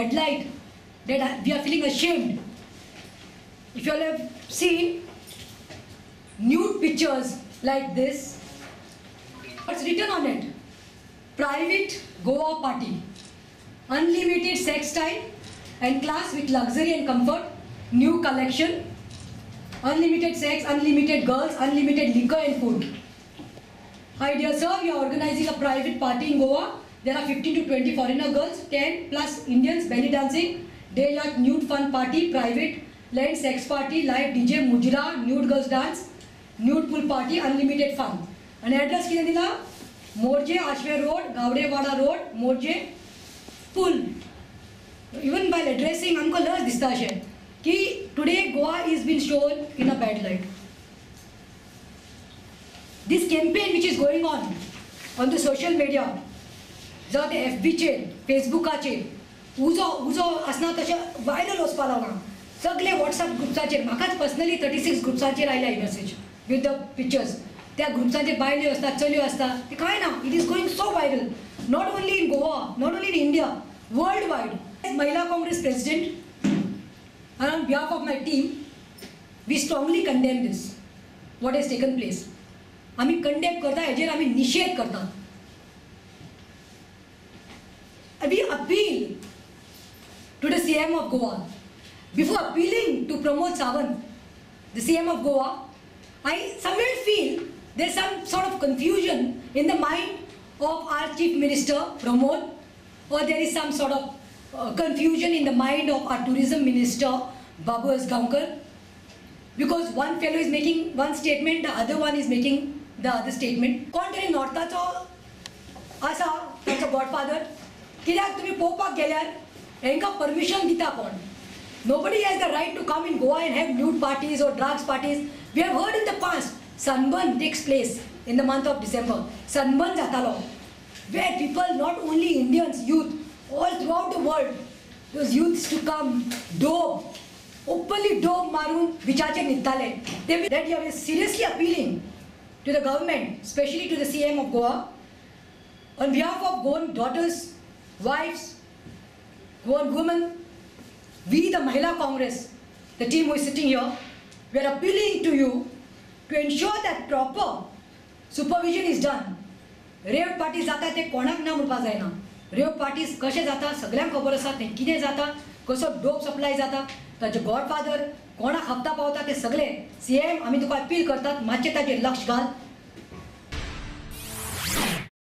bad light that we are feeling ashamed. If you all have seen nude pictures like this, what's written on it? Private Goa party, unlimited sex time and class with luxury and comfort, new collection, unlimited sex, unlimited girls, unlimited liquor and food. Hi dear sir, we are organizing a private party in Goa. There are 15 to 20 foreigner girls, 10 plus Indians, belly dancing, day yacht, nude fun party, private land sex party, live DJ, mujra, nude girls dance, nude pool party, unlimited fun. And address किधर दिला? Morje, Ashway Road, Gavdewada Road, Morje, pool. Even while addressing, हमको लग दिसता है कि today Goa is being shown in a bad light. This campaign which is going on the social media, जर ते FB चे, Facebookaचे, उजो असना तशे viral वचपा लागला. सगळे WhatsApp ग्रुप्साचेर, म्हाकाच पर्सनली 36 ग्रुप्साचेर आयला ही मेसेज with the pictures. त्या ग्रुप्सांचेर बायल्यो असतात, चलयो असतात, ते काय ना, it is going so viral. Not only in Goa, not only in India, worldwide. As Mahila Congress President, and on behalf of my team, we strongly condemn this, what has taken place. आम्ही condemn करता, हेजेर आम्ही निषेध करता. We appeal to the CM of Goa. Before appealing to Pramod Sawant, the CM of Goa, I somewhere feel there's some sort of confusion in the mind of our Chief Minister Pramod, or there is some sort of confusion in the mind of our Tourism Minister Babu Asgaonkar, because one fellow is making one statement, the other one is making the other statement. कोण तरी नॉर्थाचो आसा ताचो godfather, कित्याक तुमी पोवपाक गेल्यार हेंकां permission दिता कोण? Nobody has the right to come in Goa and have nude parties or drugs parties. We have heard in the past, Sunburn takes place in the month of December. Sunburn jatalo, where people, not only Indians, youth, all throughout the world, those youths to come, dope, openly dope marun, vichache nittale. That you are seriously appealing to the government, especially to the CM of Goa, on behalf of Goan daughters, wives, Goan women. We, the Mahila Congress, the team who is sitting here, we are appealing to you to ensure that proper supervision is done. Rave parties जाता ते कोणाक ना म्हणपा जायना. Rave parties कशे जाता सगळ्यांक खबर आसा ते कितें जाता, कसो डोप सप्लाय जाता, ताचे गॉडफादर कोणाक हप्ता पावता ते सगळे. CM आमी तुका अपील करतात, मातशें ताचेर लक्ष घाल.